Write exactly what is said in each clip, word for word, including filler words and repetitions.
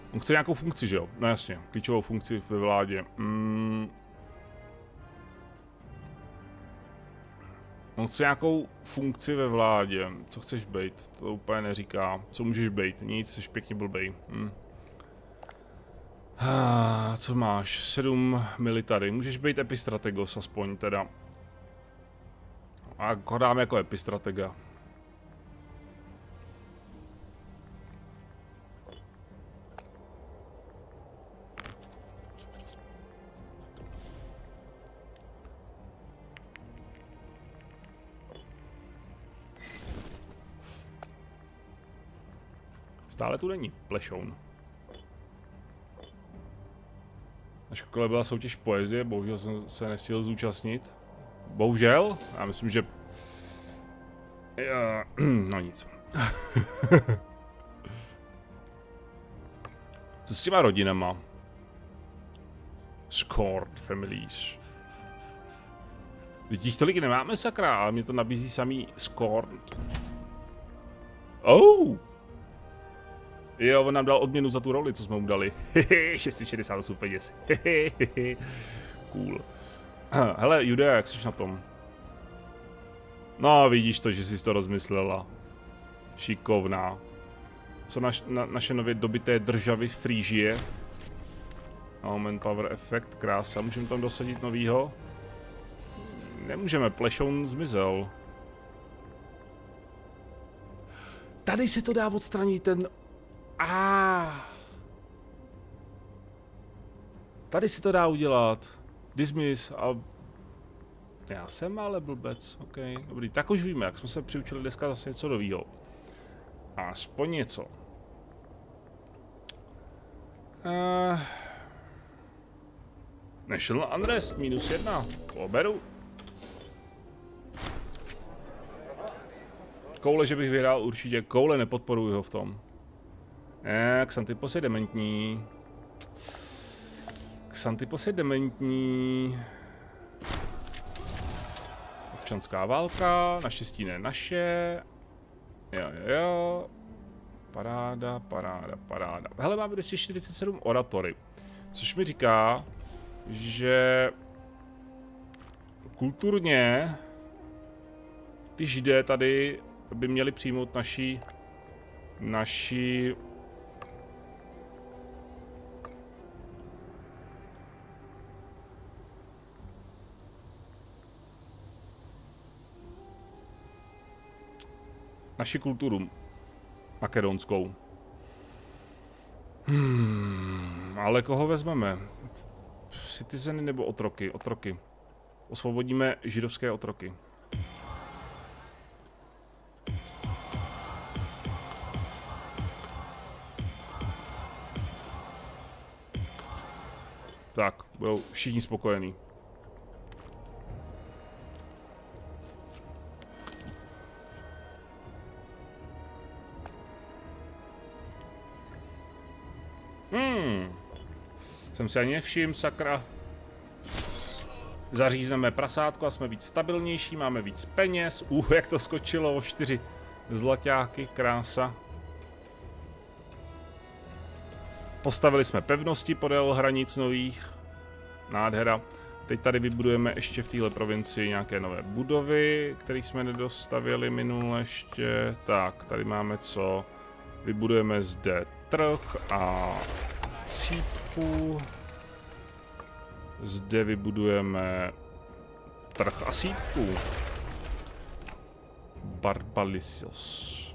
On chce nějakou funkci, že jo? No jasně, klíčovou funkci ve vládě. Mm. On chce nějakou funkci ve vládě. Co chceš být? To úplně neříká. Co můžeš být? Nic, jsi pěkně blbej. Hm. Ah, co máš? sedm military. Můžeš být epistrategos aspoň teda. A ho dáme jako epistratega. Stále tu není plešoun. Na škole byla soutěž poezie, bohužel jsem se nestihl zúčastnit. Bohužel? Já myslím, že... Já... No nic. Co s těma rodinama? Scored families. Teď jich tolik nemáme, sakra, ale mě to nabízí samý Scored. Oh! Jo, on nám dal odměnu za tu roli, co jsme mu dali. šest set šedesát osm peněz. Cool. Hele, Judea, jak jsi na tom? No, vidíš to, že jsi to rozmyslela. Šikovná. Co naš, na, naše nově dobité državy Frížie? No, manpower effect, krása. Můžeme tam dosadit novýho? Nemůžeme, plešoun zmizel. Tady se to dá odstranit ten... Ah. Tady si to dá udělat. Dismiss a... Já jsem ale blbec, ok, dobrý. Tak už víme, jak jsme se přiučili dneska zase něco novýho. Aspoň něco. Uh... National Unrest, minus jedna. Poberu. Koule, že bych vyhrál určitě. Koule, nepodporuji ho v tom. Eh, Xanthipos je dementní. Xanthipos je dementní. Občanská válka, naštěstí ne naše. Jo, jo, jo. Paráda, paráda, paráda. Hele, máme dvě stě čtyřicet sedm oratory. Což mi říká, že kulturně ty Židé tady by měli přijmout naší naší naši kulturu makedonskou. Hmm, ale koho vezmeme? Citizeny nebo otroky? Otroky. Osvobodíme židovské otroky. Tak, budou všichni spokojení. Hmm. Jsem si ani nevšiml, sakra. Zařízneme prasátko a jsme víc stabilnější, máme víc peněz. Uh, jak to skočilo o čtyři zlaťáky, krása. Postavili jsme pevnosti podél hranic nových. Nádhera. Teď tady vybudujeme ještě v téhle provincii nějaké nové budovy, které jsme nedostavili minule ještě. Tak, tady máme co? Vybudujeme zde trh a sípku. Zde vybudujeme trh a sípku. Barbalisos.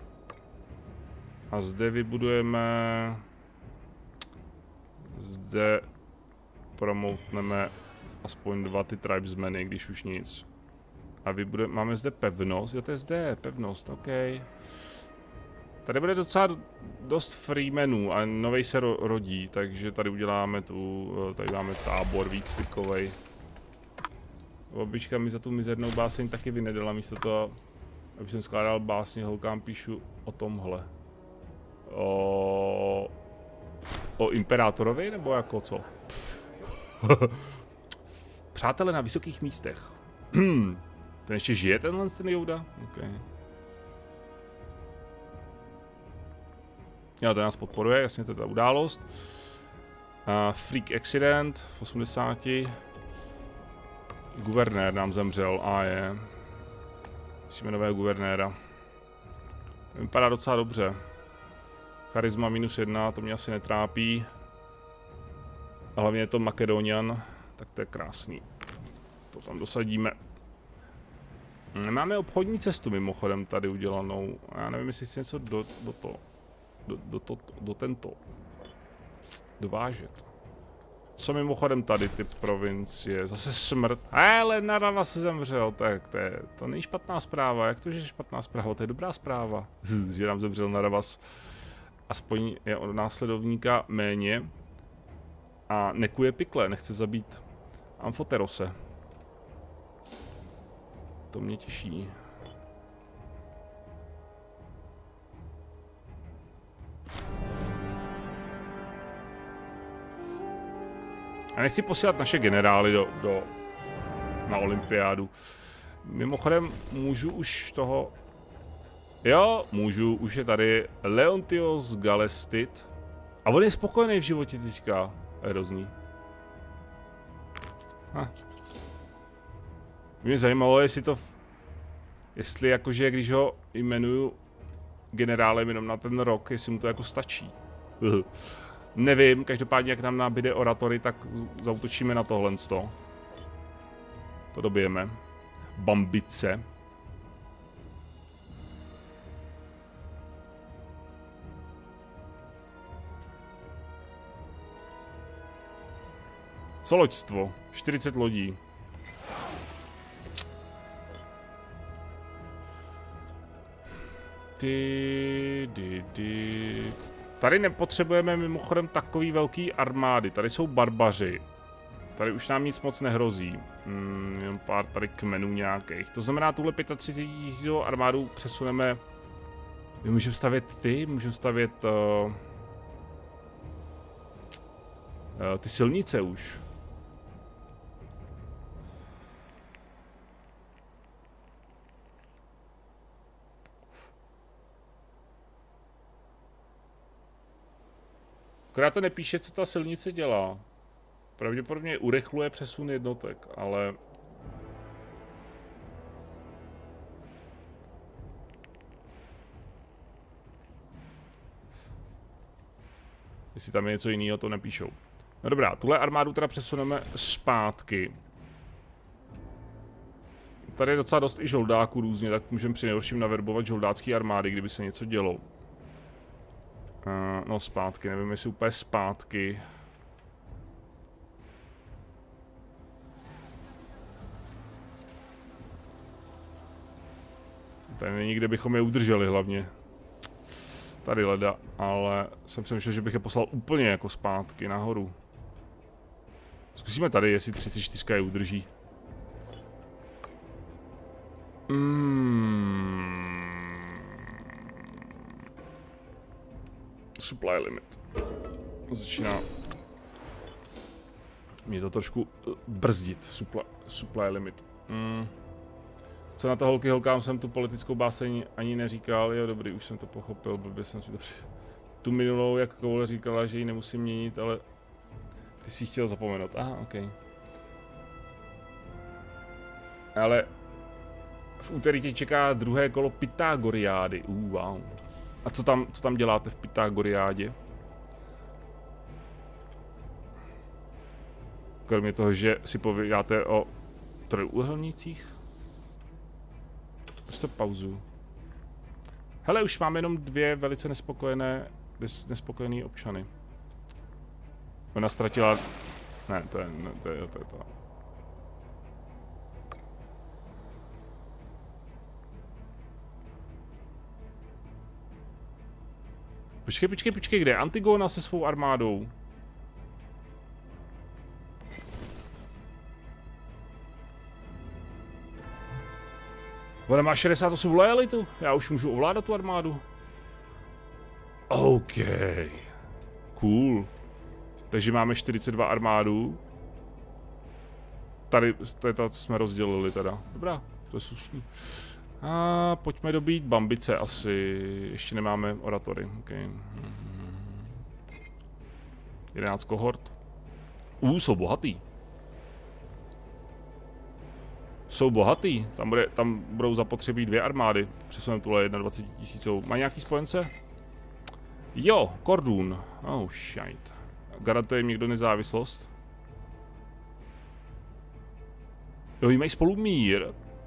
A zde vybudujeme... Zde promoutneme aspoň dva ty tribesmeny, když už nic. A vybudujeme... Máme zde pevnost. Jo, to je zde pevnost, ok. Tady bude docela dost freemenů a novej se ro rodí, takže tady uděláme tu, tady máme tábor výcvikovej. Babička mi za tu mizernou báseň taky vynedala, místo toho, abych jsem skládal básně, holkám píšu o tomhle. O... O imperátorovi, nebo jako co? Přátelé na vysokých místech. Ten ještě žije, tenhle ten Jouda? Okay. Jo, to nás podporuje, jasně, to je ta událost. Uh, freak accident v osmdesáti. Guvernér nám zemřel, a je. Musíme nového guvernéra. Vypadá docela dobře. Charisma minus jedna, to mě asi netrápí. A hlavně je to Makedonian, tak to je krásný. To tam dosadíme. Máme obchodní cestu mimochodem tady udělanou. Já nevím, jestli si něco do, do to. Do, do, to, do tento. Dovážet. Co mimochodem tady ty provincie? Zase smrt. Ale Narava se zemřel, tak to, je, to není špatná zpráva. Jak to, že je špatná zpráva? To je dobrá zpráva. Že nám zemřel Naravas. Aspoň je od následovníka méně. A nekuje pikle, nechce zabít Amfoterose. To mě těší. A nechci posílat naše generály do, do, na olympiádu. Mimochodem, můžu už toho... Jo, můžu, už je tady Leontios Galestit. A on je spokojený v životě teďka. Hrozný. Ha. Mě zajímalo, jestli to... V... Jestli jakože, když ho jmenuju generálem jenom na ten rok, jestli mu to jako stačí. Nevím, každopádně jak nám nabíde oratory, tak zautočíme na tohle. To dobijeme. Bambice. Co loďstvo? čtyřicet lodí. Ty, ty, ty. Tady nepotřebujeme mimochodem takový velký armády. Tady jsou barbaři. Tady už nám nic moc nehrozí. Hmm, jenom pár tady kmenů nějakých. To znamená, tuhle třicet pět tisícovou armádu přesuneme. My můžeme stavět ty, můžeme stavět uh, uh, ty silnice už. Akorát to nepíše, co ta silnice dělá. Pravděpodobně urychluje přesun jednotek, ale... Jestli tam je něco jiného, to nepíšou. No dobrá, tuhle armádu teda přesuneme zpátky. Tady je docela dost i žoldáků různě, tak můžeme při nejhorším naverbovat žoldácký armády, kdyby se něco dělo. Uh, no zpátky, nevím jestli úplně zpátky. Tady není, kde bychom je udrželi hlavně. Tady leda, ale jsem přemýšlel, že bych je poslal úplně jako zpátky nahoru. Zkusíme tady, jestli třicet čtyři je udrží. Mm. Supply limit. Začíná mě to trošku brzdit. Supply, supply limit. Mm. Co na to holky holkám jsem tu politickou báseň ani neříkal. Jo, dobrý, už jsem to pochopil, blbě jsem si dobře. Tu minulou, jak Koule říkala, že ji nemusím měnit, ale ty jsi chtěl zapomenout. Aha, ok. Ale v úterý tě čeká druhé kolo Pythagoriády. Uh, wow. A co tam, co tam děláte v Pythagoriádě? Kromě toho, že si povídáte o trojúhelnících? Prostě pauzu. Hele, už máme jenom dvě velice nespokojené, nespokojený občany. Ona ztratila... Ne, to je, ne, to je, to je to. Počkej, počkej, počkej, kde je Antigona se svou armádou? Ona má šedesát osm lojalitu, já už můžu ovládat tu armádu. OK. Cool. Takže máme čtyřicet dva armádů. Tady, to je to, co jsme rozdělili teda. Dobrá, to je slušný. A pojďme dobít Bambice asi. Ještě nemáme oratory. Okay. jedenáct kohort. Uh, jsou bohatý. Jsou bohatý. Tam, bude, tam budou zapotřebí dvě armády. Přesuneme tuhle dvacet jedna tisícovou. Má nějaký spojence? Jo, Kordun. Oh, shit. Garantuje jim někdo nezávislost? Jo, mají spolu mír.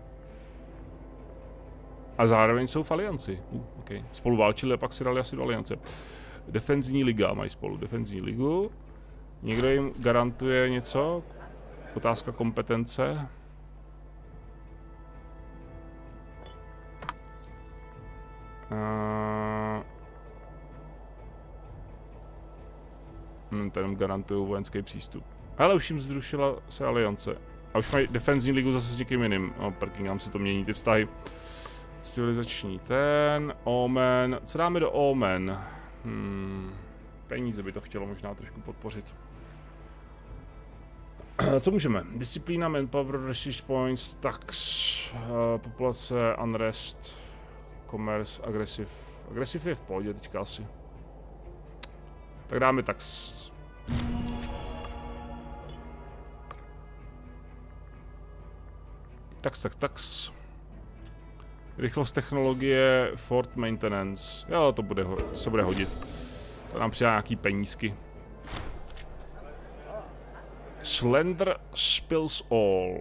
A zároveň jsou v alianci. Uh, okay. Spolu válčili a pak si dali asi do aliance. Defenzní liga mají spolu. Defenzní ligu. Někdo jim garantuje něco? Otázka kompetence. Uh, hm, ten garantují vojenský přístup. Ale už jim zrušila se aliance. A už mají defenzní ligu zase s někým jiným. No, Perkingham se to mění ty vztahy. Civilizační ten, Omen. Co dáme do Omen? Hmm, peníze by to chtělo možná trošku podpořit. Co můžeme? Disciplína, manpower, research points, tax, uh, populace, unrest, commerce, aggressive. Aggressive je v pohodě teďka asi. Tak dáme tax. Tax, tax, tax. Rychlost technologie, Fort Maintenance. Jo, to, bude, to se bude hodit. To nám přidá nějaký penízky. Slender spills all.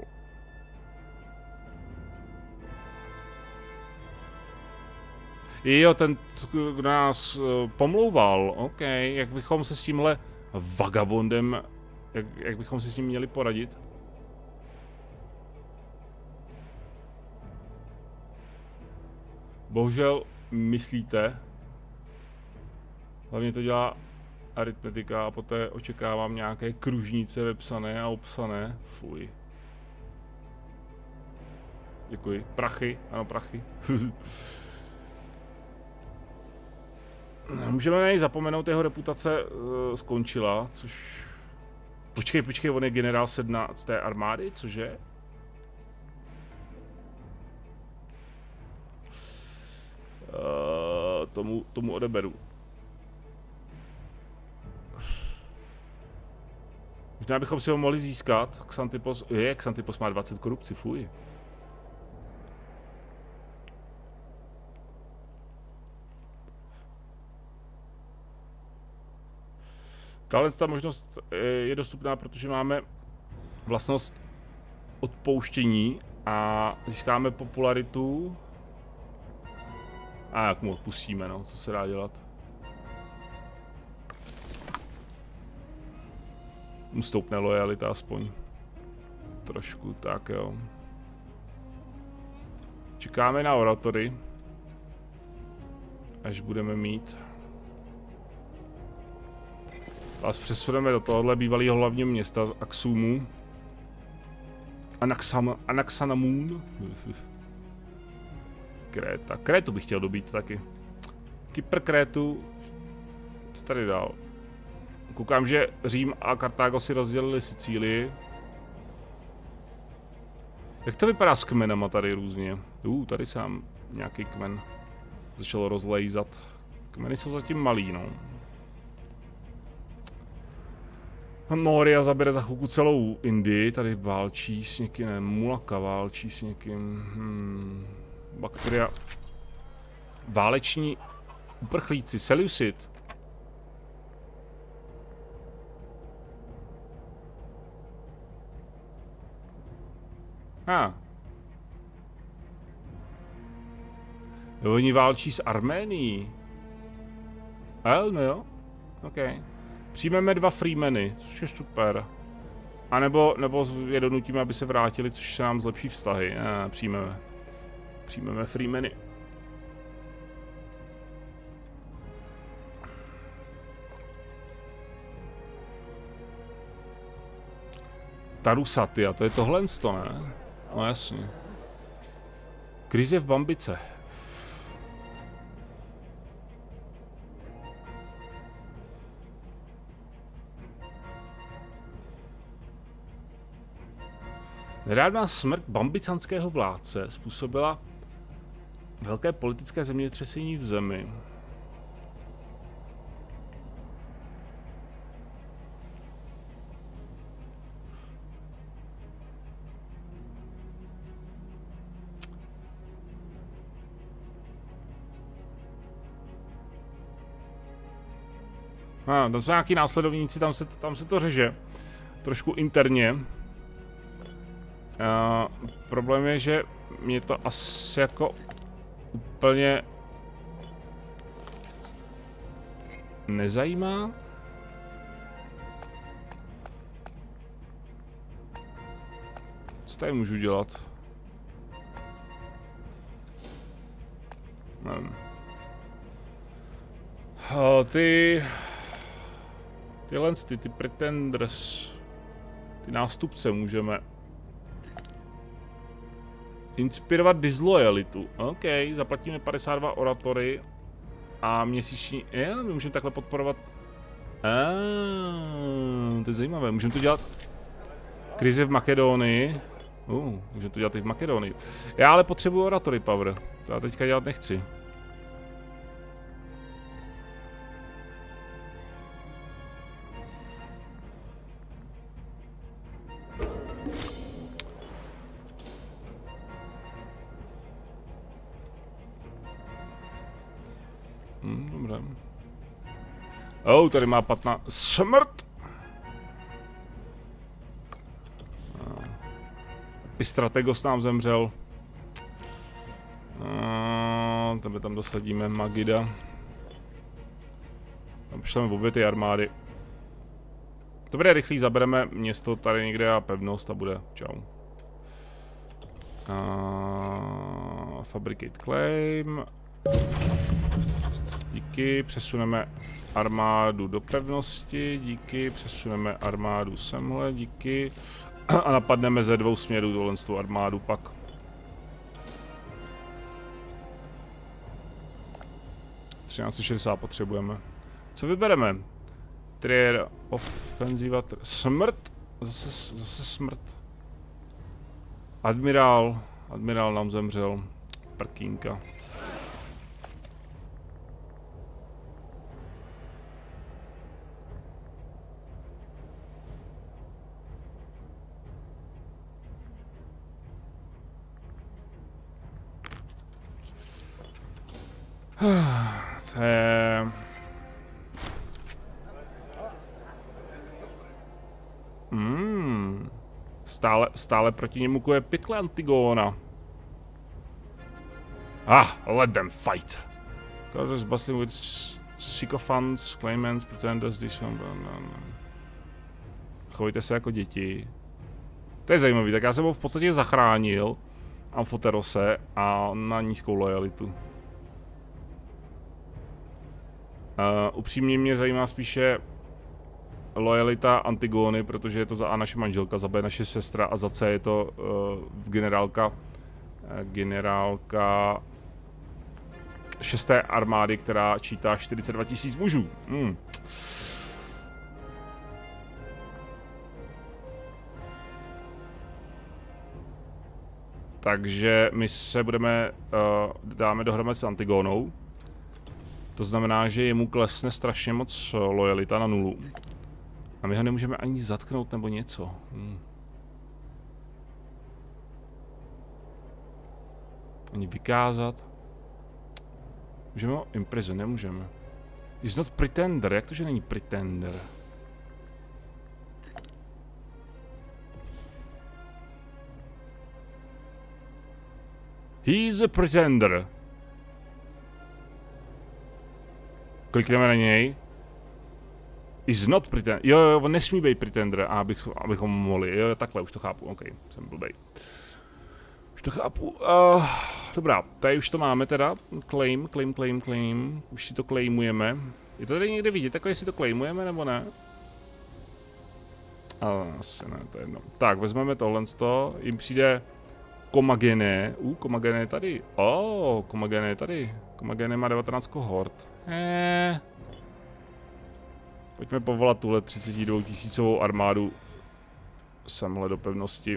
Jo, ten nás pomlouval. OK, jak bychom se s tímhle vagabondem, jak, jak bychom se s ním měli poradit? Bohužel, myslíte? Hlavně to dělá aritmetika a poté očekávám nějaké kružnice vepsané a obsané. Fuj. Děkuji. Prachy, ano, prachy. Můžeme na něj zapomenout, jeho reputace uh, skončila, což... Počkej, počkej, on je generál sedmnáct té armády, cože? Uh, tomu, tomu odeberu. Možná bychom si ho mohli získat. Xantippos, je, Xantippos má dvacet korupci, fuj. Tahle ta možnost je dostupná, protože máme vlastnost odpouštění a získáme popularitu. A jak mu odpustíme, no, co se dá dělat. Mu stoupne lojalita aspoň. Trošku, tak jo. Čekáme na oratory. Až budeme mít. Vás přesuneme do tohohle bývalého hlavního města Axumu. Anaxam, Anaxanamun. Kréta. Krétu bych chtěl dobít taky. Kypr, Krétu. Co tady dál? Koukám, že Řím a Kartágo si rozdělili Sicílii. Jak to vypadá s kmenama tady různě? Uh, tady sám nějaký kmen začal rozlejzat. Kmeny jsou zatím malý, no. Moria zabere za chvilku celou Indii, tady válčí s někým, ne, Mulaka válčí s někým, hmm, Bakteria, váleční uprchlíci, Seleucid. A. Ah. Oni válčí s Arménií. El, no jo, ok. Přijmeme dva freemany, což je super. A nebo, nebo je donutíme, aby se vrátili, což se nám zlepší vztahy. Ne, přijmeme. Přijmeme freemany. Tarusatia, to je tohle, ne? No jasně. Krize v Bambice. Nedávná smrt bambicanského vládce způsobila velké politické zemětřesení v zemi. Ah, tam jsou nějaký následovníci, tam se, tam se to řeže. Trošku interně. Uh, problém je, že mě to asi jako úplně nezajímá. Co tady můžu dělat? Nevím. Uh, ty... Tyhle ty, ty pretenders, ty nástupce můžeme inspirovat disloyalitu. OK, zaplatíme padesát dva oratory a měsíční... Já, my můžeme takhle podporovat... Ah, to je zajímavé, můžeme to dělat... Krize v Makedonii. Uh, můžeme to dělat i v Makedonii. Já ale potřebuji oratory power, to já teďka dělat nechci. Hmm, dobré. Oh, tady má patna smrt! Pistrategos nám zemřel. Uh, tebe tam dosadíme Magida. Tam pošleme obě ty armády. Dobré, rychlý, zabereme město tady někde a pevnost a bude. Čau. Uh, fabricate claim. Díky, přesuneme armádu do pevnosti, díky, přesuneme armádu semhle, díky. A napadneme ze dvou směrů tohle tu armádu pak. třináct šedesát potřebujeme. Co vybereme? Trier, ofenziva, smrt, zase, zase smrt. Admirál, admirál nám zemřel. Prkínka. To je... Hmm. Stále, stále proti němu kuje pikle Antigona. Ah, let them fight. God is bustling with sycophants, claimants, pretenders, this one, no, no. Chovejte se jako děti. To je zajímavý, tak já jsem ho v podstatě zachránil, Amfoterose, a na nízkou lojalitu. Uh, upřímně mě zajímá spíše lojalita Antigony, protože je to za A naše manželka, za B naše sestra a za C je to uh, generálka, uh, generálka šesté armády, která čítá čtyřicet dva tisíc mužů. Hmm. Takže my se budeme, uh, dáme dohromady s Antigonou. To znamená, že jemu klesne strašně moc lojalita na nulu. A my ho nemůžeme ani zatknout nebo něco. Hmm. Ani vykázat. Můžeme ho imprison, nemůžeme. He's not pretender, jak to, že není pretender? He's a pretender. Klikneme na něj. Is not pretender. Jo, jo, on nesmí být pretender, a abych, abychom mohli. Jo, takhle, už to chápu. OK, jsem blbej. Už to chápu. Uh, dobrá, tady už to máme teda. Claim, claim, claim, claim. Už si to claimujeme. Je to tady někde vidět, takhle, jestli to claimujeme, nebo ne? Ale asi ne, to je jedno. Tak, vezmeme tohle z toho. Jim přijde Komagene. Uh, Komagene je tady. Oh, Komagene je tady. Komagene má devatenáct kohort. Eh. Pojďme povolat tuhle třicet dva tisícovou armádu semhle do pevnosti.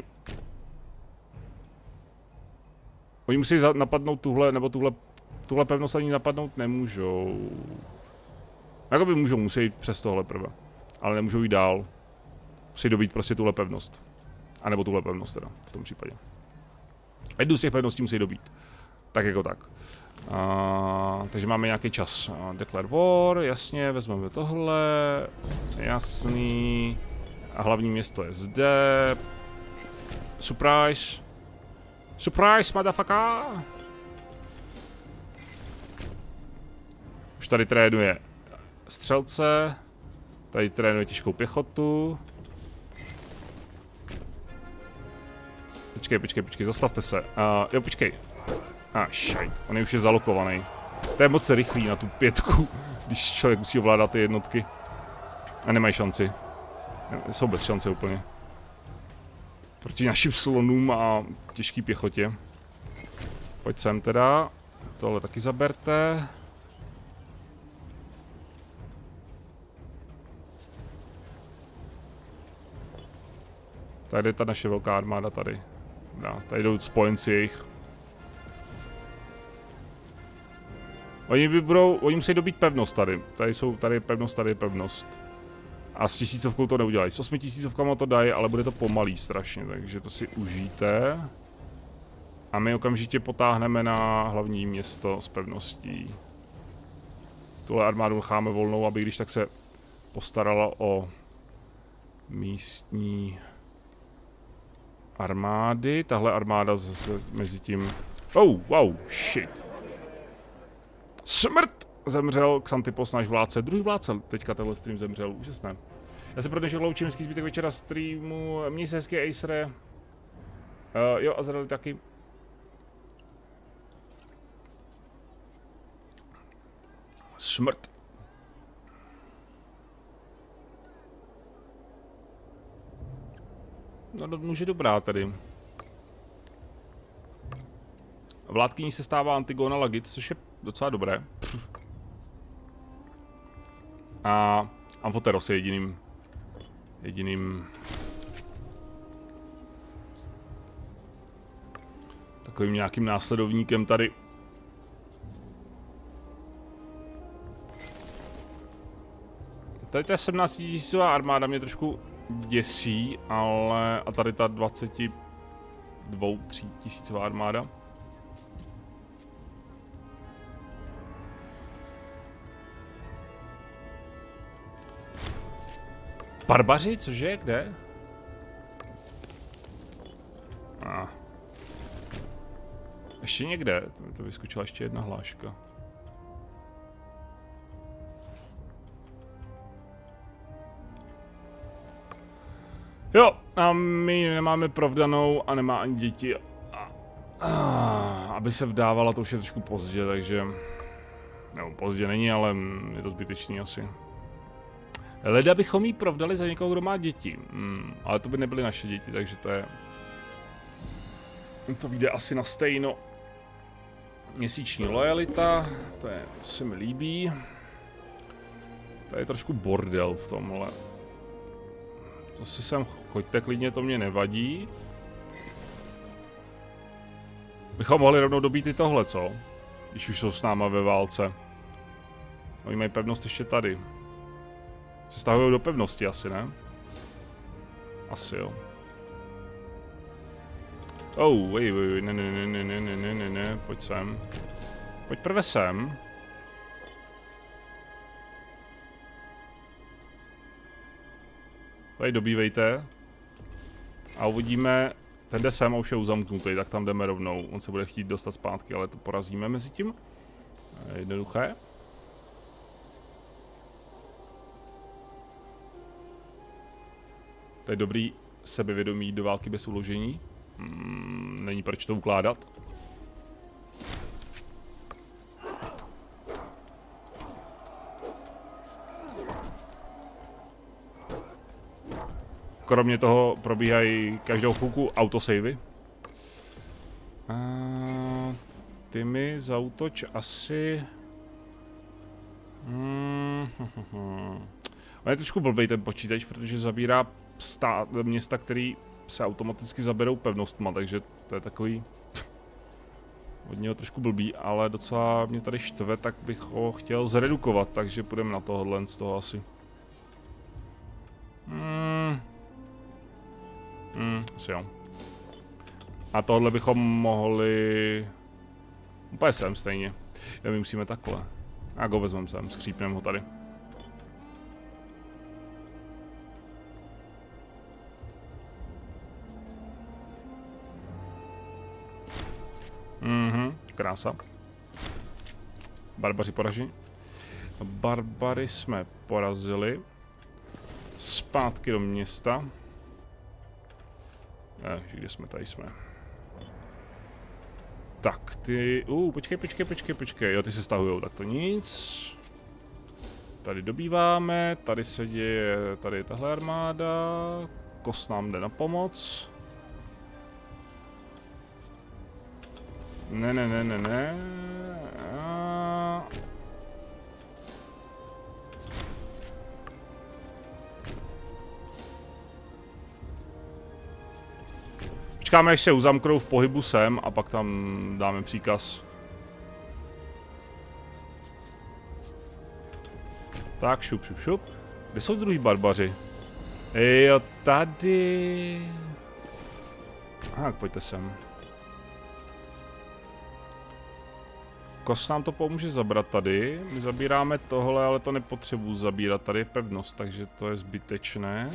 Oni musí napadnout tuhle, nebo tuhle, tuhle pevnost ani napadnout nemůžou. Jakoby můžou, musí jít přes tohle prvé. Ale nemůžou jít dál. Musí dobít prostě tuhle pevnost. A nebo tuhle pevnost teda, v tom případě. Jednu z těch pevností musí dobít. Tak jako tak. Uh, takže máme nějaký čas. Uh, Declare War, jasně, vezmeme tohle. Jasný. A hlavní město je zde. Surprise. Surprise, motherfucker. Už tady trénuje střelce. Tady trénuje těžkou pěchotu. Počkej, počkej, počkej, zastavte se. Uh, jo, počkej. A ah, šajt, on je už je zalokovaný. To je moc rychlý na tu pětku, když člověk musí ovládat ty jednotky. A nemají šanci. Jsou bez šance úplně. Proti našim slonům a těžký pěchotě. Pojď sem teda. Tohle taky zaberte. Tady je ta naše velká armáda tady. No, tady jdou spojenci jejich. Oni by budou, oni musí dobít pevnost tady. Tady jsou, tady je pevnost, tady je pevnost. A s tisícovkou to neudělají. S osmi tisícovkama to dají, ale bude to pomalý strašně, takže to si užijte. A my okamžitě potáhneme na hlavní město s pevností. Tuhle armádu necháme volnou, aby když tak se postarala o místní armády. Tahle armáda zase mezi tím... Oh, wow, shit. Smrt! Zemřel Xanthipos, náš vládce. Druhý vládce teďka tenhle stream zemřel. Úžasné. Já se pro dnešek loučím, hezký zbytek večera streamu. Měj se hezky, Acere. Uh, jo, a Azraeli taky. Smrt. No, no může dobrá tady. Vládkyní se stává Antigona Lagit, což je docela dobré. A Amphoteros je jediným... jediným... takovým nějakým následovníkem tady. Tady ta sedmnáctitisícová armáda mě trošku děsí, ale... a tady ta dvacet dva tři tisícová armáda. Barbaři? Cože? Kde? Ah. Ještě někde? To mi to vyskočila ještě jedna hláška. Jo, a my nemáme provdanou a nemá ani děti. A, a, aby se vdávala, to už je trošku pozdě, takže... No, pozdě není, ale je to zbytečný asi. Leda bychom jí provdali za někoho, kdo má děti. Hmm, ale to by nebyly naše děti, takže to je... To vyjde asi na stejno. Měsíční lojalita, to je, to se mi líbí. To je trošku bordel v tomhle. To si sem choďte klidně, to mě nevadí. Bychom mohli rovnou dobít i tohle, co? Když už jsou s náma ve válce. Oni mají pevnost ještě tady. Se stahují do pevnosti asi, ne? Asi jo. Oh, wait, wait, ne, ne, ne, ne, ne, ne, ne, ne, ne, pojď sem. Pojď prve sem. Tady dobývejte. A uvidíme, ten jde sem a už je uzamknutý, tak tam jdeme rovnou. On se bude chtít dostat zpátky, ale to porazíme mezi tím. Jednoduché. To je dobrý sebevědomí do války bez uložení. Hmm, není proč to ukládat. Kromě toho probíhají každou chvilku autosavey. A ty mi zautoč asi... Hmm, On je trošku blbej ten počítač, protože zabírá stát, města, který se automaticky zaberou pevnostma, takže to je takový od něho trošku blbý, ale docela mě tady štve, tak bych ho chtěl zredukovat, takže půjdeme na tohle z toho asi. Hmm. Hmm, asi jo. A tohle bychom mohli... Úplně sem stejně. Já my musíme takhle. A go vezmeme sem, skřípneme ho tady. Mhm, krása. Barbaři poražení. Barbary jsme porazili. Zpátky do města. Eh, kde jsme? Tady jsme. Tak, ty... Uh, počkej, počkej, počkej, počkej. Jo, ty se stahujou, tak to nic. Tady dobýváme, tady se děje, tady je tahle armáda. Kos nám jde na pomoc. Ne, ne, ne, ne, ne. A... Počkáme, až se uzamknou v pohybu sem a pak tam dáme příkaz. Tak, šup, šup, šup. Kde jsou druhý barbaři? Jo, tady. Aha, pojďte sem. Kos nám to pomůže zabrat tady. My zabíráme tohle, ale to nepotřebuji zabírat. Tady je pevnost, takže to je zbytečné.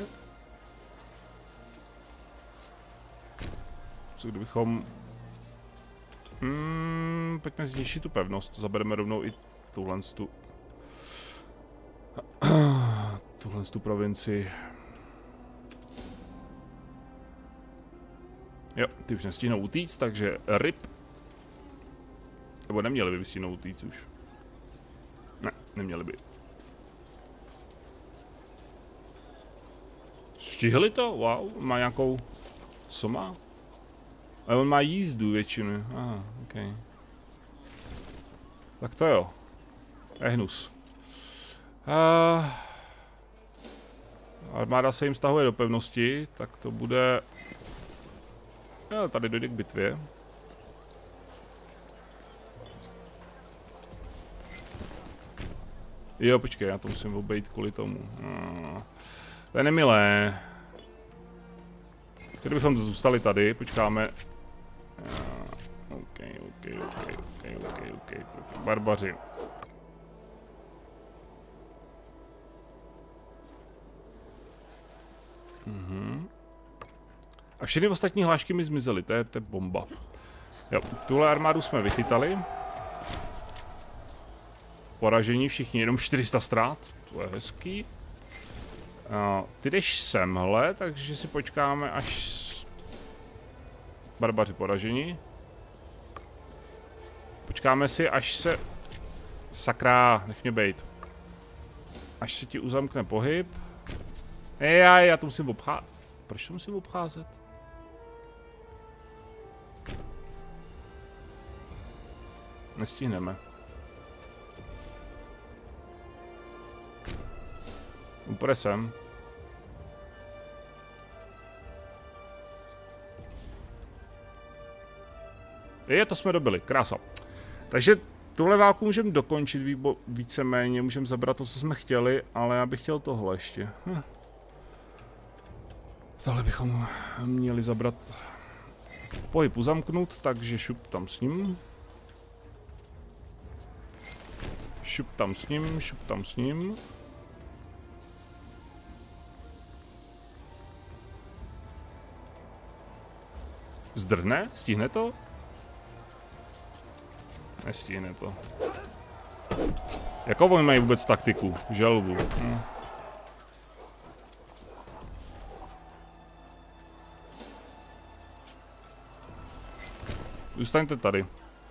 Co kdybychom... Hmm, pojďme zničit tu pevnost. Zabereme rovnou i tuhle tu... tuhle tu provincii. Jo, ty už nestihnou utíct, takže rip. Nebo neměli by vystihnout utíct už. Ne, neměli by. Stihli to? Wow, má nějakou... Co má? Ale on má jízdu většinu. Aha, ok. Tak to jo. Je hnus. Uh, armáda se jim stahuje do pevnosti, tak to bude... Jo, tady dojde k bitvě. Jo, počkej, já to musím obejít kvůli tomu. No, to je nemilé. Co kdybychom zůstali tady, počkáme. Uh, ok, ok, ok, ok, ok, ok. Barbaři. Mhm. A všechny ostatní hlášky mi zmizely, to je, to je bomba. Jo, tuhle armádu jsme vychytali. Poražení všichni, jenom čtyři sta ztrát, to je hezký. Uh, ty jdeš semhle, takže si počkáme až... Barbaři poražení. Počkáme si, až se... Sakra, nech mě bejt. Až se ti uzamkne pohyb. Ejaj, já to musím obcházet. Proč to musím obcházet? Nestihneme. Upůjde sem. Je, to jsme dobili, krása. Takže tuhle válku můžeme dokončit víceméně, můžeme zabrat to, co jsme chtěli, ale já bych chtěl tohle ještě. Hm. Tohle bychom měli zabrat. Pohyb uzamknut, takže šup tam s ním. Šup tam s ním, šup tam s ním. Zdrhne? Stihne to? Nestihne to. Jakou oni mají vůbec taktiku? Želvu. Hm. Zůstaňte tady.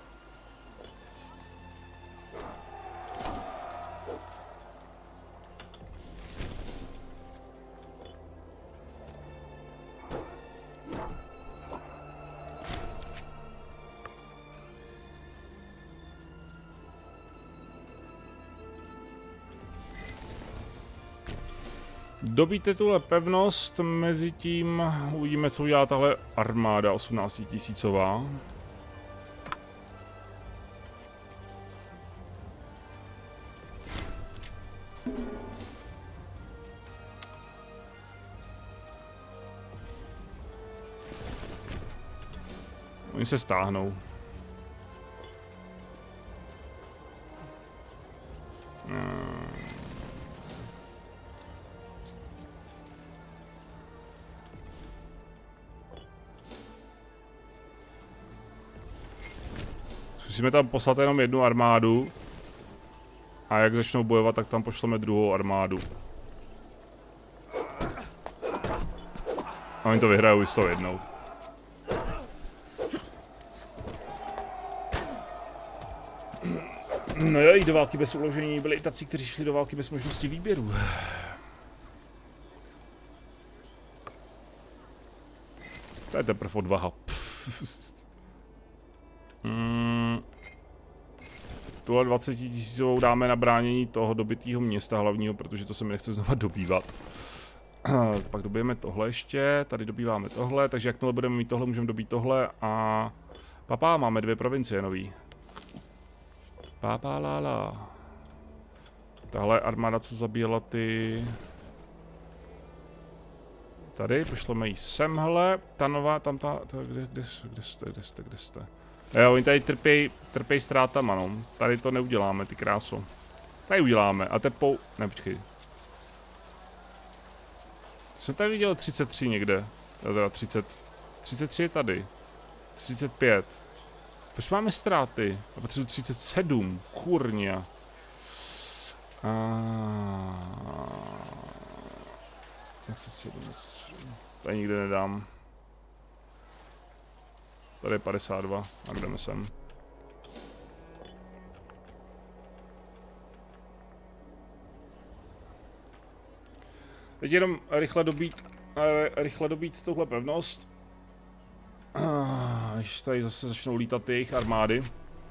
Dobíte tuhle pevnost, mezi tím uvidíme, co udělá tahle armáda osmnáctitisícová. Oni se stáhnou. Musíme tam poslat jenom jednu armádu. A jak začnou bojovat, tak tam pošleme druhou armádu. A oni to vyhrajou i s tou jednou. No jo, i do války bez uložení byli i tací, kteří šli do války bez možnosti výběru. To je teprve odvaha. hmm. Tuhle dvacet tisícovou dáme na bránění toho dobytého města hlavního, protože to se mi nechce znova dobývat. Pak dobijeme tohle ještě, tady dobýváme tohle, takže jakmile budeme mít tohle, můžeme dobít tohle a... Papá, máme dvě provincie nový. Papá lála. Tahle armáda, co zabíjela ty... Tady, pošleme jí semhle, ta nová, tam ta, ta kde, kde, kde jste, kde jste, kde jste. Jo, oni tady trpějí, trpějí ztrátama, no. Tady to neuděláme, ty kráso. Tady uděláme, a tepou, ne, počkej. Jsem tady viděl třicet tři někde, teda třicet, třicet tři je tady, třicet pět. Proč máme ztráty? A potřebuji třicet sedm, kurňa. dvacet sedm, dvacet sedm. Tady nikde nedám. Tady je padesát dva, a jdeme sem. Teď jenom rychle dobít, rychle dobít tuhle pevnost. Když tady zase začnou lítat ty jejich armády.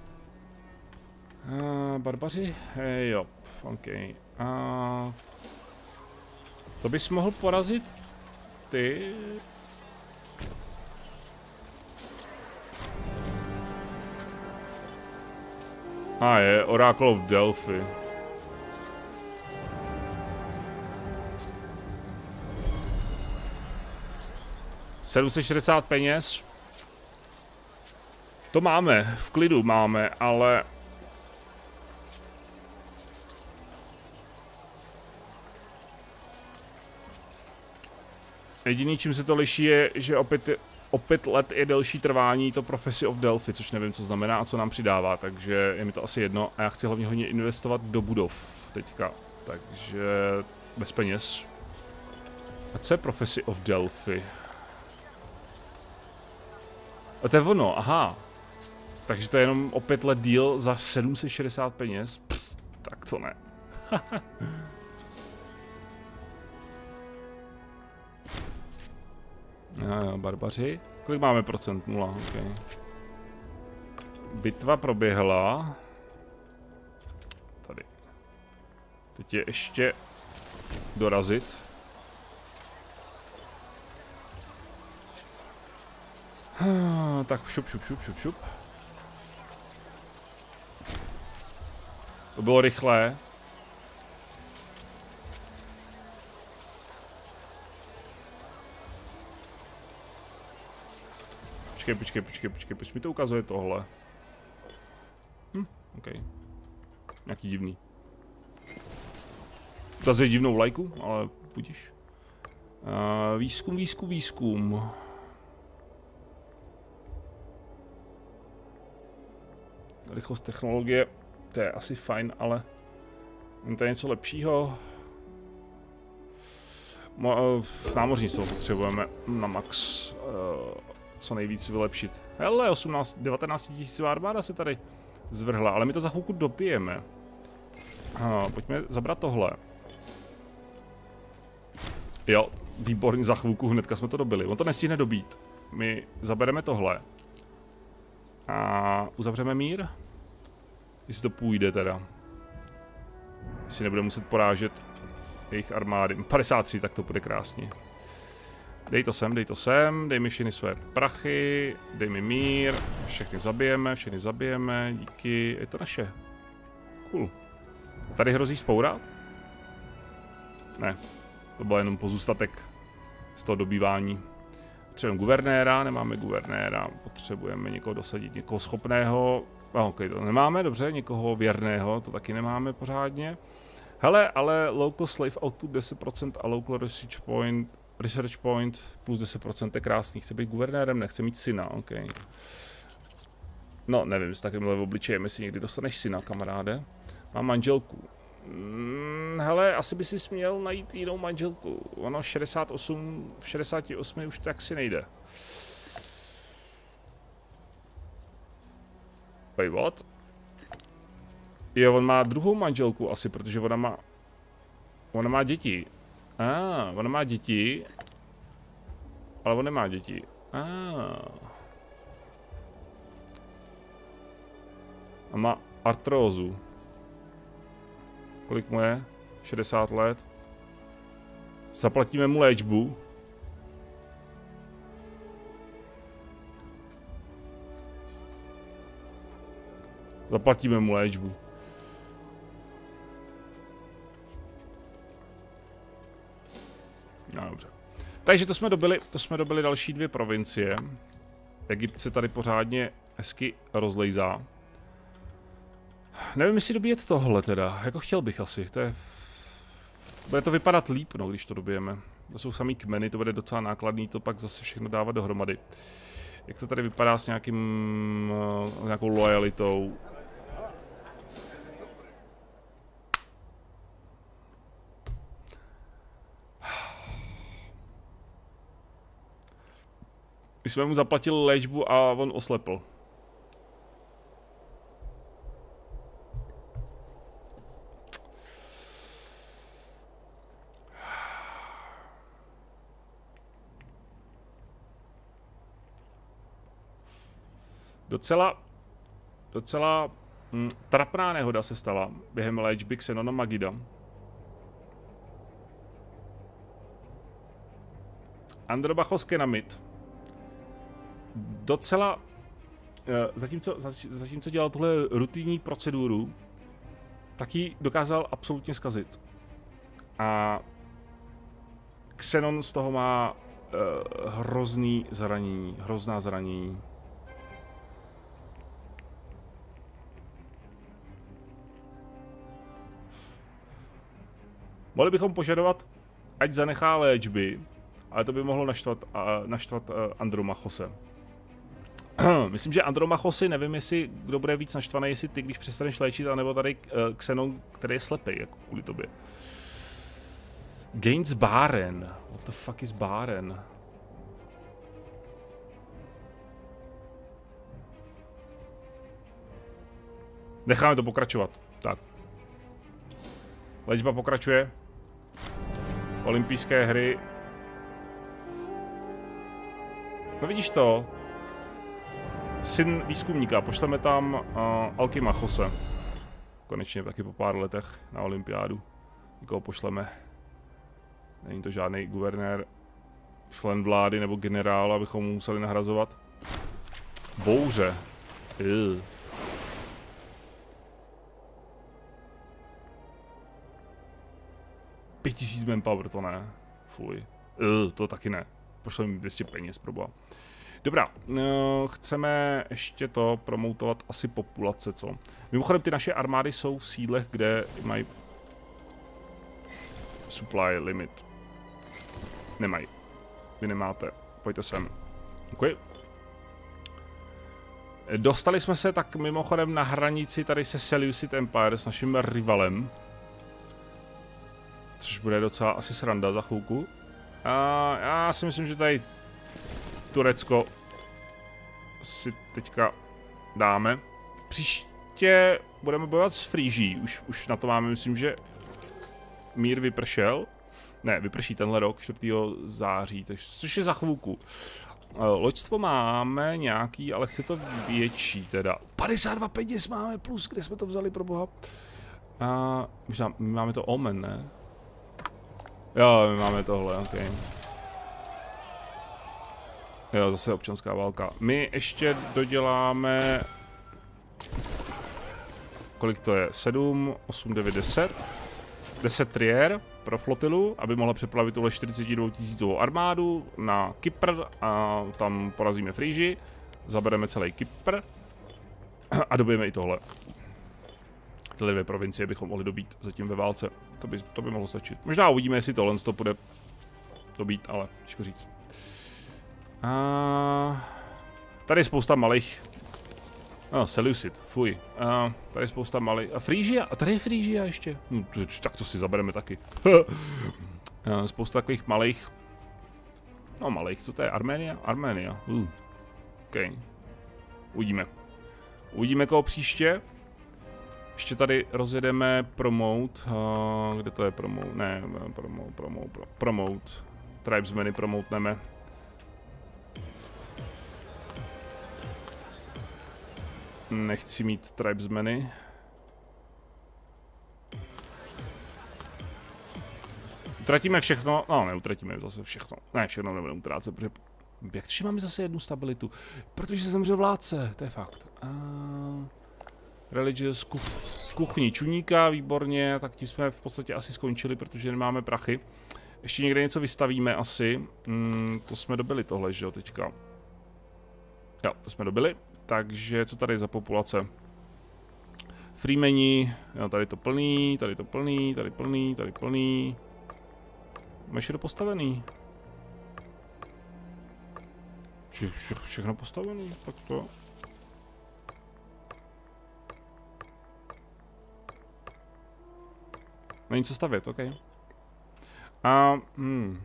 Barbaři? Jo, ok. A to bys mohl porazit ty? A je, Oracle of Delphi. sedm set šedesát peněz. To máme, v klidu máme, ale... Jediný, čím se to liší, je, že opět, je, opět let je delší trvání to Prophecy of Delphi, což nevím, co znamená a co nám přidává, takže je mi to asi jedno a já chci hlavně hodně investovat do budov teďka, takže bez peněz. A co je Prophecy of Delphi? A to je ono, aha. Takže to je jenom o pět let díl za sedm set šedesát peněz. Pff, tak to ne. No, barbaři. Kolik máme procent? Nula, ok. Bitva proběhla. Tady. Teď je ještě dorazit. Tak šup, šup, šup, šup, šup. To bylo rychlé. Počkej, počkej, počkej, počkej, proč mi to ukazuje tohle? Hm, ok. Nějaký divný. Ukazuje divnou lajku, ale budíš. Uh, výzkum, výzkum, výzkum. Rychlost technologie, to je asi fajn, ale je to něco lepšího. Mo námořnictvo potřebujeme na max uh, co nejvíc vylepšit. Hele, osmnáct, devatenáct tisíc armáda se tady zvrhla, ale my to za chvilku dopijeme. Uh, pojďme zabrat tohle. Jo, výborně, za chvilku hnedka jsme to dobili. On to nestihne dobít. My zabereme tohle. A uzavřeme mír? Jestli to půjde teda. Jestli nebude muset porážet jejich armády. padesát tři, tak to bude krásně. Dej to sem, dej to sem, dej mi všechny své prachy, dej mi mír, všechny zabijeme, všechny zabijeme, díky, je to naše. Cool. Tady hrozí vzpoura? Ne, to byl jenom pozůstatek z toho dobývání. Potřebujeme guvernéra, nemáme guvernéra, potřebujeme někoho dosadit, někoho schopného. Oh, ok, to nemáme, dobře, někoho věrného, to taky nemáme pořádně. Hele, ale local slave output deset procent a local research point, research point plus deset procent je krásný. Chce být guvernérem, nechce mít syna, ok. No, nevím, s takovýmhle obličejem, jestli někdy dostaneš syna, kamaráde. Mám manželku. Hmm, hele, asi by si směl najít jinou manželku. Ono šedesát osm, v šedesáti osmi už tak si nejde. Wait, what? Jo, on má druhou manželku asi, protože ona má... Ona má děti. Ah, ona má děti. Ale on nemá děti. Ah. A má artrózu. Kolik mu je? šedesát let. Zaplatíme mu léčbu. Zaplatíme mu léčbu. No, dobře. Takže to jsme dobili, to jsme dobili další dvě provincie. Egypt se tady pořádně hezky rozlejzá. Nevím, jestli dobíjet tohle teda, jako chtěl bych asi, to je... Bude to vypadat líp, no, když to dobijeme. To jsou samý kmeny, to bude docela nákladný to pak zase všechno dávat dohromady. Jak to tady vypadá s nějakým... Uh, nějakou lojalitou. My jsme mu zaplatili léčbu a on oslepl. Docela, docela hm, trapná nehoda se stala během léčby Xenona Magida. Andromachos Kenamit. Docela, zatímco, zatímco dělal tuhle rutinní proceduru, tak ji dokázal absolutně zkazit. A Xenon z toho má uh, hrozný zranění, hrozná zranění. Mohli bychom požadovat, ať zanechá léčby, ale to by mohlo naštvat, uh, naštvat uh, Andromachose. Myslím, že Andromachosy, nevím, jestli kdo bude víc naštvaný, jestli ty, když přestaneš léčit, anebo tady uh, Xenon, který je slepý, jako kvůli tobě. Gains Baren. What the fuck is Baren? Necháme to pokračovat. Tak. Léčba pokračuje. Olympijské hry. No vidíš to? Syn výzkumníka, pošleme tam uh, Alkymachose. Konečně taky po pár letech na olympiádu. Nikoho pošleme. Není to žádný guvernér, člen vlády nebo generál, abychom mu museli nahrazovat. Bouře. Ew. Pět tisíc manpower, to ne. Fuj. Ew, to taky ne. Pošleme jim dvě stě peněz, proboha. Dobrá, no, chceme ještě to promoutovat asi populace, co? Mimochodem ty naše armády jsou v sídlech, kde mají supply limit. Nemají. Vy nemáte. Pojďte sem. Děkuji. Dostali jsme se tak mimochodem na hranici tady se Seleucid Empire s naším rivalem. Což bude docela asi sranda za chvilku. A já si myslím, že tady Turecko si teďka dáme. Příště budeme bojovat s Fríží. Už, už na to máme, myslím, že mír vypršel. Ne, vyprší tenhle rok, čtvrtého září, což je za chvilku. Loďstvo máme nějaký, ale chce to větší teda. padesát dva peněz máme plus, kde jsme to vzali pro boha? A možná, my máme to Omen, ne? Jo, my máme tohle, ok. Jo, zase občanská válka. My ještě doděláme... Kolik to je? sedm, osm, devět, deset. deset triér pro flotilu, aby mohla přeplavit tuhle čtyřicet dva tisícovou armádu na Kypr a tam porazíme Fríži. Zabereme celý Kypr a dobijeme i tohle. Tyhle dvě provincie bychom mohli dobít zatím ve válce. To by, to by mohlo stačit. Možná uvidíme, jestli tohle to bude dobít, ale těžko říct. A... Tady je spousta malých No, Seleucid, fuj. Uh, tady je spousta malých. A Frýžia? A tady je Frýžia ještě. Hm, tak to si zabereme taky. uh, spousta takových malých. No malých, co to je? Arménia? Arménia. Uh. OK. Uvidíme. Uvidíme koho příště. Ještě tady rozjedeme promote. Uh, kde to je promote? Ne, promote, promote, pro, promote. Tribesmeny promotneme. Nechci mít tribesmeny. Utratíme všechno, no neutratíme zase všechno. Ne, všechno nebudeme utrácet, protože jak to, že máme zase jednu stabilitu? Protože zemřel vládce, to je fakt. Uh, religious kuch, kuchni čuníka, výborně, tak tím jsme v podstatě asi skončili, protože nemáme prachy. Ještě někde něco vystavíme asi. Mm, to jsme dobili tohle, že jo, teďka. Jo, to jsme dobili. Takže co tady je za populace? Freemeni, jo, tady to plný, tady to plný, tady plný, tady plný. Máš to postavený. Vše, vše, všechno postavený, tak to. Není co stavět, OK. A, hmm.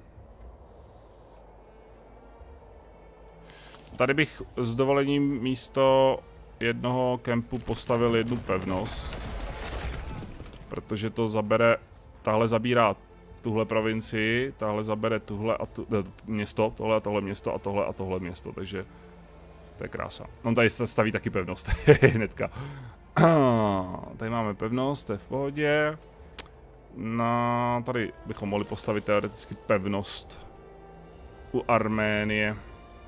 Tady bych s dovolením místo jednoho kempu postavil jednu pevnost. Protože to zabere, tahle zabírá tuhle provincii, tahle zabere tuhle a tu, ne, město, tohle a tohle město a tohle a tohle město, takže to je krása. On tady staví taky pevnost, hnedka. Tady máme pevnost, to je v pohodě. No, tady bychom mohli postavit teoreticky pevnost u Arménie.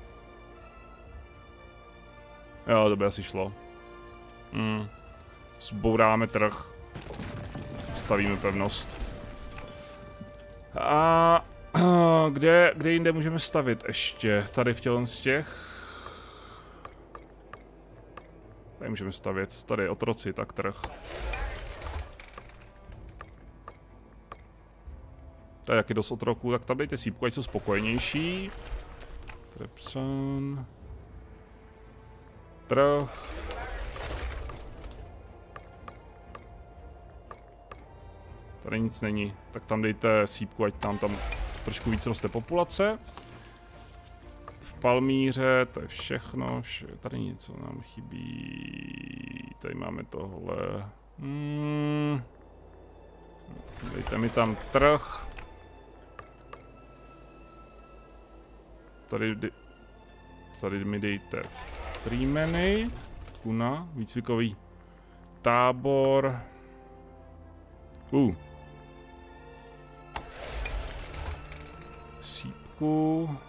Jo, to by asi šlo. Hmm. Zbouráme trh. Stavíme pevnost. A kde, kde jinde můžeme stavit ještě? Tady v tělen z těch. Tady můžeme stavět. Tady otroci, tak trh. To je taky dost otroků, tak tam dejte sípku, ať jsou spokojenější. Trepson. Trh. Tady nic není, tak tam dejte sípku, ať tam tam trošku víc roste populace. V Palmíře, to je všechno, vše, tady něco nám chybí, tady máme tohle. Hmm. Dejte mi tam trh. Tady, tady mi dejte freemeny, kuna, výcvikový tábor. Uh. Sípku.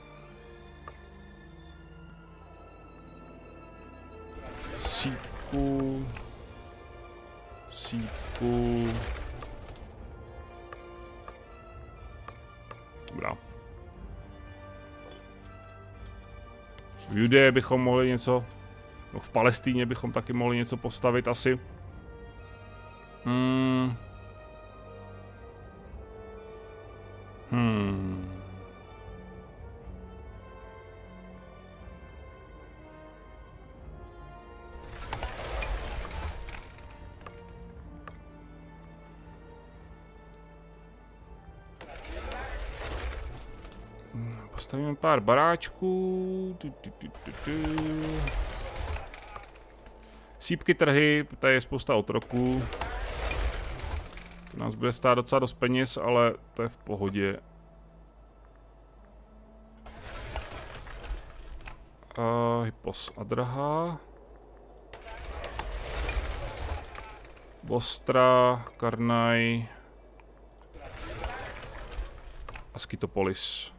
Sípku. Sípku. Dobrá. V Judeji bychom mohli něco, no v Palestíně bychom taky mohli něco postavit asi. Hmm. Hmm. Postavíme pár baráčků. Tu, tu, tu, tu, tu. Sípky trhy, tady je spousta otroků. To nás bude stát docela dost peněz, ale to je v pohodě. Uh, Hippos Adraha. Bostra, Karnaj. A Skytopolis.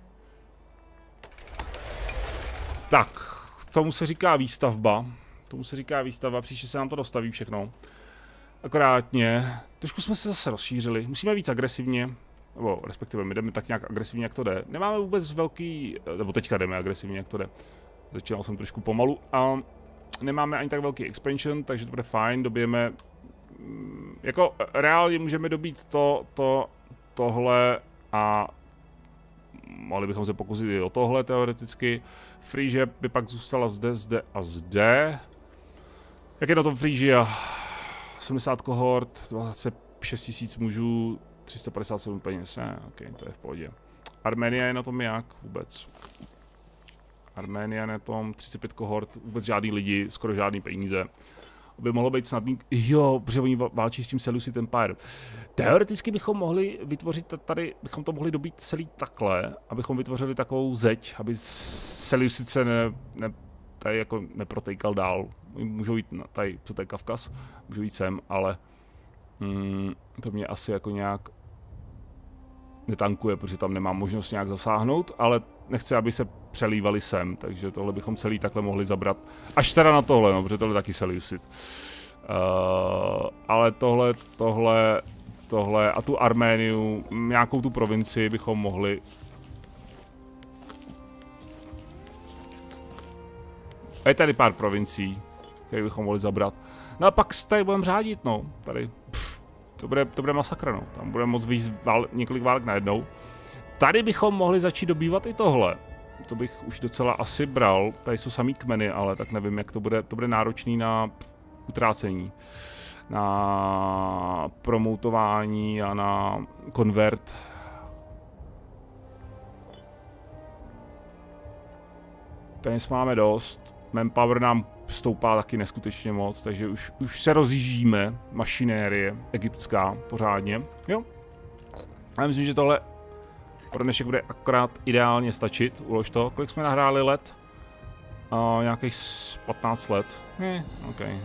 Tak, tomu se říká výstavba. Tomu se říká výstavba, příště se nám to dostaví všechno. Akorátně, trošku jsme se zase rozšířili, musíme víc agresivně, nebo respektive my jdeme tak nějak agresivně, jak to jde. Nemáme vůbec velký, nebo teďka jdeme agresivně, jak to jde. Začínal jsem trošku pomalu a nemáme ani tak velký expansion, takže to bude fajn, dobijeme, jako reálně můžeme dobít to, to, tohle a mohli bychom se pokusit i o tohle teoreticky. Frýže by pak zůstala zde, zde a zde. Jak je na tom Frýžia? sedmdesát kohort, dvacet šest tisíc mužů, tři sta padesát sedm peněz, ne, ok, to je v pohodě. Arménie je na tom jak vůbec? Arménie je na tom třicet pět kohort, vůbec žádný lidi, skoro žádný peníze. By mohlo být snadný, jo, protože oni válčí s tím Seleucid Empire. Teoreticky bychom mohli vytvořit tady, bychom to mohli dobít celý takhle, abychom vytvořili takovou zeď, aby Seleucid se ne, ne, tady jako neprotejkal dál. Můžou jít na, tady, co to je Kavkaz, můžou jít sem, ale mm, to mě asi jako nějak netankuje, protože tam nemám možnost nějak zasáhnout, ale nechci, aby se přelívali sem, takže tohle bychom celý takhle mohli zabrat. Až teda na tohle, no, protože tohle taky Seleucid. Uh, ale tohle, tohle, tohle a tu Arméniu, nějakou tu provincii bychom mohli... A je tady pár provincií, které bychom mohli zabrat. No a pak tady budeme řádit, no, tady. Pff, to, bude, to bude masakra, no. Tam budeme moc víc vál, několik válek najednou. Tady bychom mohli začít dobývat i tohle. To bych už docela asi bral. Tady jsou samý kmeny, ale tak nevím, jak to bude. To bude náročný na utrácení. Na promotování a na konvert. Peněz máme dost. Manpower nám stoupá taky neskutečně moc, takže už, už se rozjíždíme. Mašinérie egyptská pořádně. Jo. Já myslím, že tohle pro dnešek bude akorát ideálně stačit. Ulož to. Kolik jsme nahráli let? Uh, nějakých patnáct let. Eh, okay.